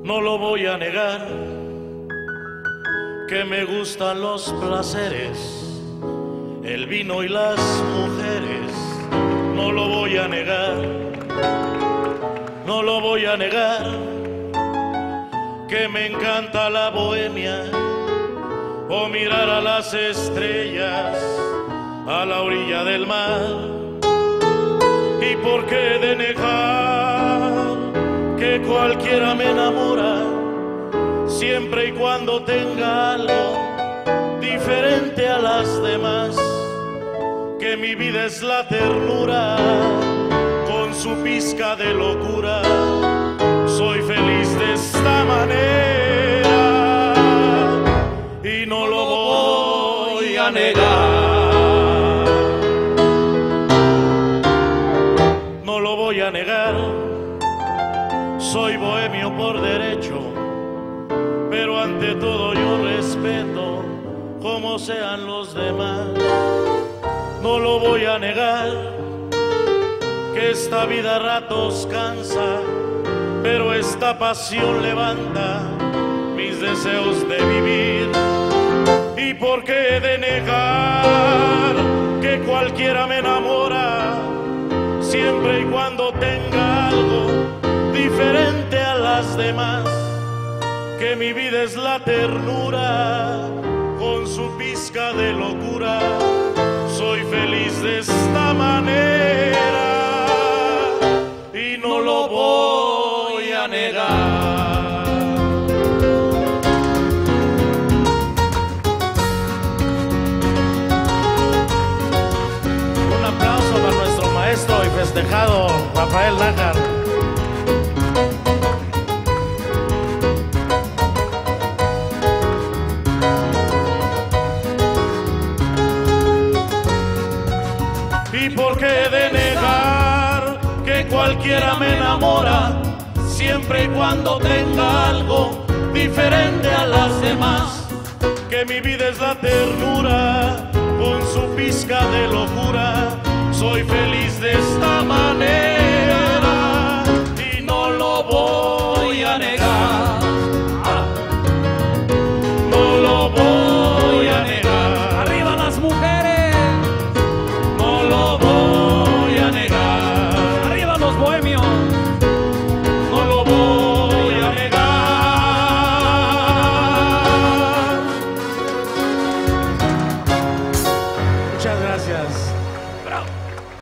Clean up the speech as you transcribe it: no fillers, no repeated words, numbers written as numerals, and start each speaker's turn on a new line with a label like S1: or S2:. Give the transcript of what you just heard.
S1: No lo voy a negar, que me gustan los placeres, el vino y las mujeres. No lo voy a negar, no lo voy a negar, que me encanta la bohemia o mirar a las estrellas a la orilla del mar. ¿Y por qué de negar que cualquiera me enamora, siempre y cuando tenga algo diferente a las demás? Que mi vida es la ternura con su pizca de locura. Soy feliz de esta manera y no lo voy a negar. No lo voy a negar, soy bohemio por derecho, pero ante todo yo respeto como sean los demás. No lo voy a negar, que esta vida a ratos cansa, pero esta pasión levanta mis deseos de vivir. ¿Y por qué de negar que cualquiera me enamora, siempre y cuando tenga algo diferente a las demás? Que mi vida es la ternura con su pizca de locura. Soy feliz de esta manera y no lo voy a negar. Un aplauso para nuestro maestro y festejado Rafael Nájar. ¿Y por qué de negar que cualquiera me enamora, siempre y cuando tenga algo diferente a las demás? Que mi vida es la ternura con su pizca de locura. Soy feliz de esta manera y no lo voy a negar. No lo voy a negar.
S2: ¡Arriba las mujeres!
S1: No lo voy a negar.
S2: ¡Arriba los bohemios!
S1: No lo voy a negar. Muchas gracias.
S2: ¡Bravo!